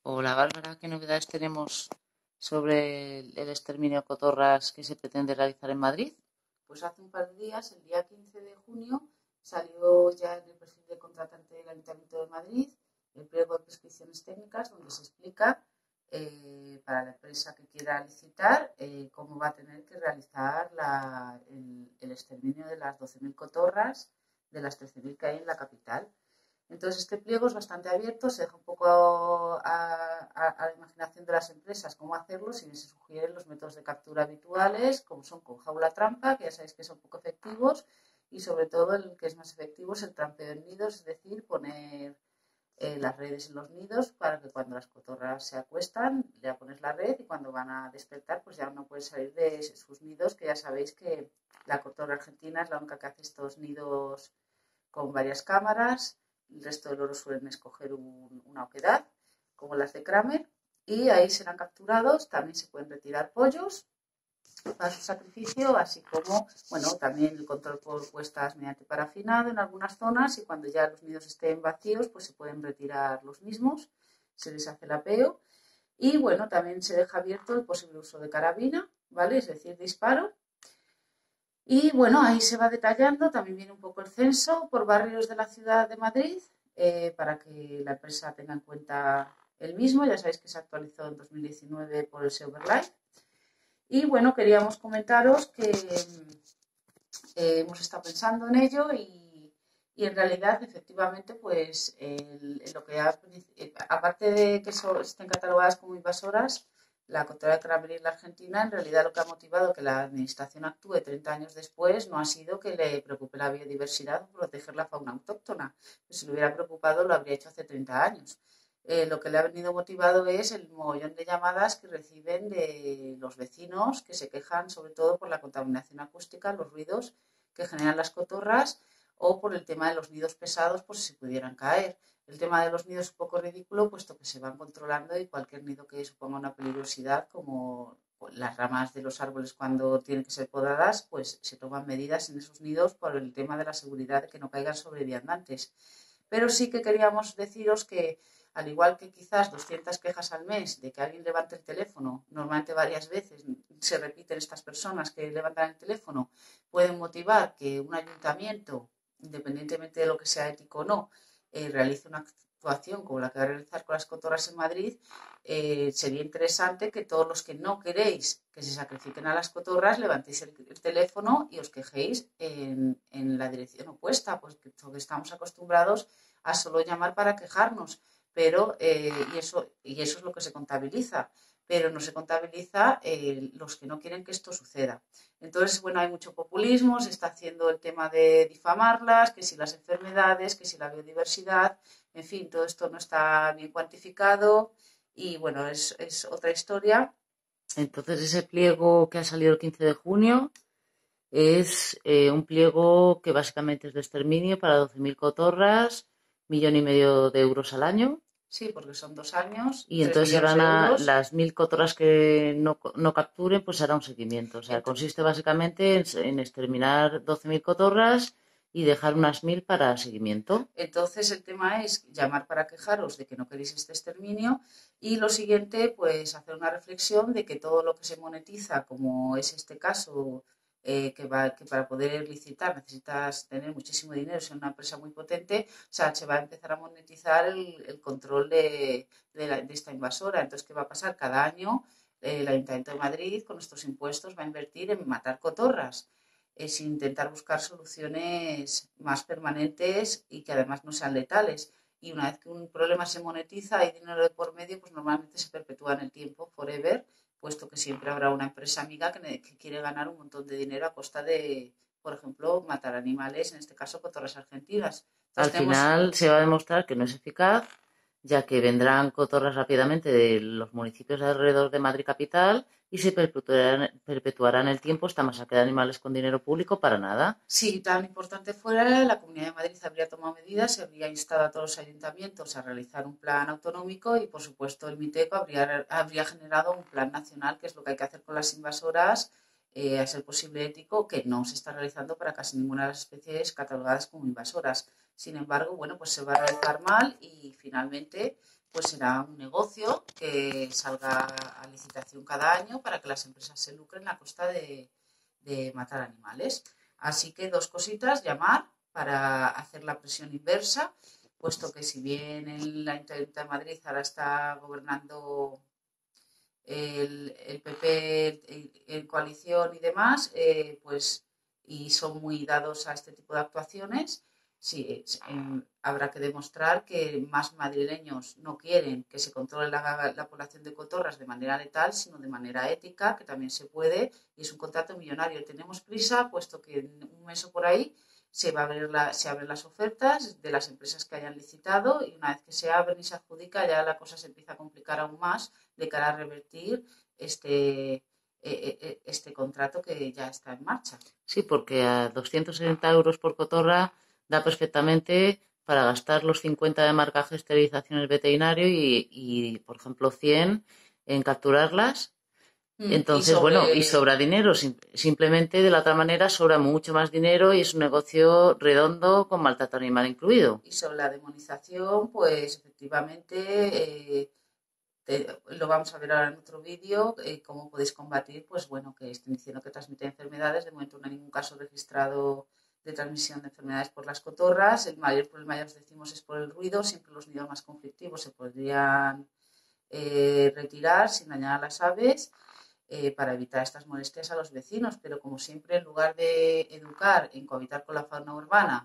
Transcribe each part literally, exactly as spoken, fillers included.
Hola Bárbara, ¿qué novedades tenemos sobre el, el exterminio de cotorras que se pretende realizar en Madrid? Pues hace un par de días, el día quince de junio, salió ya en el perfil de contratante del Ayuntamiento de Madrid el pliego de prescripciones técnicas donde se explica eh, para la empresa que quiera licitar eh, cómo va a tener que realizar la, el, el exterminio de las doce mil cotorras de las trece mil que hay en la capital. Entonces, este pliego es bastante abierto, se deja un poco a, a, a la imaginación de las empresas cómo hacerlo, si bien se sugieren los métodos de captura habituales, como son con jaula trampa, que ya sabéis que son poco efectivos, y sobre todo el que es más efectivo es el trampeo en nidos, es decir, poner eh, las redes en los nidos para que cuando las cotorras se acuestan, ya pones la red y cuando van a despertar, pues ya no pueden salir de sus nidos, que ya sabéis que la cotorra argentina es la única que hace estos nidos con varias cámaras. El resto de loros suelen escoger un, una oquedad, como las de Kramer, y ahí serán capturados. También se pueden retirar pollos para su sacrificio, así como, bueno, también el control por puestas mediante parafinado en algunas zonas, y cuando ya los nidos estén vacíos, pues se pueden retirar los mismos, se les hace el apeo. Y bueno, también se deja abierto el posible uso de carabina, ¿vale? Es decir, disparo. Y bueno, ahí se va detallando, también viene un poco el censo por barrios de la ciudad de Madrid, eh, para que la empresa tenga en cuenta el mismo. Ya sabéis que se actualizó en dos mil diecinueve por el Silverlight. Y bueno, queríamos comentaros que eh, hemos estado pensando en ello y, y en realidad, efectivamente, pues el, lo que ha, aparte de que so, estén catalogadas como invasoras, la cotorra de Kramer, la Argentina, en realidad lo que ha motivado que la administración actúe treinta años después no ha sido que le preocupe la biodiversidad o proteger la fauna autóctona. Pues si le hubiera preocupado lo habría hecho hace treinta años. Eh, lo que le ha venido motivado es el mogollón de llamadas que reciben de los vecinos que se quejan sobre todo por la contaminación acústica, los ruidos que generan las cotorras, o por el tema de los nidos pesados, por si pudieran caer. El tema de los nidos es un poco ridículo, puesto que se van controlando y cualquier nido que suponga una peligrosidad, como las ramas de los árboles cuando tienen que ser podadas, pues se toman medidas en esos nidos por el tema de la seguridad de que no caigan sobre viandantes. Pero sí que queríamos deciros que, al igual que quizás doscientas quejas al mes de que alguien levante el teléfono, normalmente varias veces se repiten estas personas que levantan el teléfono, pueden motivar que un ayuntamiento, independientemente de lo que sea ético o no, eh, realice una actuación como la que va a realizar con las cotorras en Madrid. Eh, sería interesante que todos los que no queréis que se sacrifiquen a las cotorras levantéis el, el teléfono y os quejéis en, en la dirección opuesta, porque estamos acostumbrados a solo llamar para quejarnos, pero eh, y, eso, y eso es lo que se contabiliza, pero no se contabiliza eh, los que no quieren que esto suceda. Entonces, bueno, hay mucho populismo, se está haciendo el tema de difamarlas, que si las enfermedades, que si la biodiversidad, en fin, todo esto no está bien cuantificado y bueno, es, es otra historia. Entonces, ese pliego que ha salido el quince de junio es eh, un pliego que básicamente es de exterminio para doce mil cotorras, millón y medio de euros al año. Sí, porque son dos años, Y tres entonces millones harán de a euros. las mil cotorras que no, no capturen, pues hará un seguimiento. O sea, Entonces, consiste básicamente en, en exterminar doce mil cotorras y dejar unas mil para seguimiento. Entonces el tema es llamar para quejaros de que no queréis este exterminio y lo siguiente, pues hacer una reflexión de que todo lo que se monetiza, como es este caso, eh, que, va, que para poder licitar necesitas tener muchísimo dinero, ser una empresa muy potente, o sea, se va a empezar a monetizar el, el control de, de, la, de esta invasora. Entonces, ¿qué va a pasar? Cada año eh, el Ayuntamiento de Madrid, con estos impuestos, va a invertir en matar cotorras, es intentar buscar soluciones más permanentes y que además no sean letales. Y una vez que un problema se monetiza y dinero de por medio, pues normalmente se perpetúa en el tiempo, forever, puesto que siempre habrá una empresa amiga que, que quiere ganar un montón de dinero a costa de, por ejemplo, matar animales, en este caso cotorras argentinas. Al Entonces tenemos... final se va a demostrar que no es eficaz, ya que vendrán cotorras rápidamente de los municipios de alrededor de Madrid capital y se perpetuarán, perpetuará en el tiempo esta masacre de animales con dinero público para nada. Si tan importante fuera, la Comunidad de Madrid habría tomado medidas, se habría instado a todos los ayuntamientos a realizar un plan autonómico y, por supuesto, el MITECO habría, habría generado un plan nacional, que es lo que hay que hacer con las invasoras, eh, a ser posible ético, que no se está realizando para casi ninguna de las especies catalogadas como invasoras. Sin embargo, bueno, pues se va a realizar mal y finalmente pues será un negocio que salga a licitación cada año para que las empresas se lucren a costa de, de matar animales. Así que dos cositas, llamar para hacer la presión inversa, puesto que si bien el Ayuntamiento de Madrid ahora está gobernando el, el P P en coalición y demás, eh, pues y son muy dados a este tipo de actuaciones, sí, eh, habrá que demostrar que más madrileños no quieren que se controle la, la población de cotorras de manera letal, sino de manera ética, que también se puede, y es un contrato millonario. Tenemos prisa, puesto que en un mes o por ahí se, va a ver la, se abren las ofertas de las empresas que hayan licitado, y una vez que se abren y se adjudica, ya la cosa se empieza a complicar aún más de cara a revertir este, este contrato que ya está en marcha. Sí, porque a doscientos setenta euros por cotorra da perfectamente para gastar los cincuenta de marcaje, esterilización el veterinario y, y, por ejemplo, cien en capturarlas. Mm, Entonces, y sobre... bueno, y sobra dinero. Sim- simplemente, de la otra manera, sobra mucho más dinero y es un negocio redondo con maltrato animal incluido. Y sobre la demonización, pues, efectivamente... Eh, Te, lo vamos a ver ahora en otro vídeo, eh, cómo podéis combatir, pues bueno, que estén diciendo que transmite enfermedades. De momento no hay ningún caso registrado de transmisión de enfermedades por las cotorras. El mayor problema, ya os decimos, es por el ruido. Siempre los nidos más conflictivos se podrían eh, retirar sin dañar a las aves eh, para evitar estas molestias a los vecinos. Pero como siempre, en lugar de educar en cohabitar con la fauna urbana,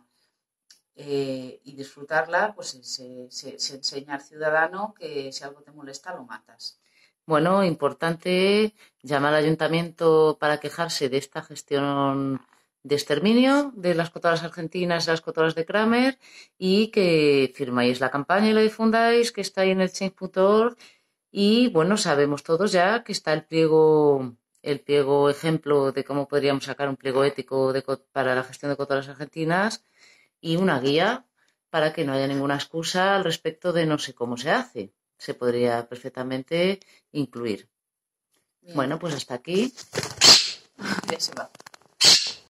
Eh, y disfrutarla, pues se, se, se enseña al ciudadano que si algo te molesta lo matas. Bueno, importante llamar al ayuntamiento para quejarse de esta gestión de exterminio de las cotorras argentinas y las cotorras de Kramer, y que firmáis la campaña y la difundáis, que está ahí en el change punto org. Y bueno, sabemos todos ya que está el pliego, el pliego ejemplo de cómo podríamos sacar un pliego ético de, para la gestión de cotorras argentinas, y una guía para que no haya ninguna excusa al respecto de no sé cómo se hace. Se podría perfectamente incluir. Bien. Bueno, pues hasta aquí. Ya se va.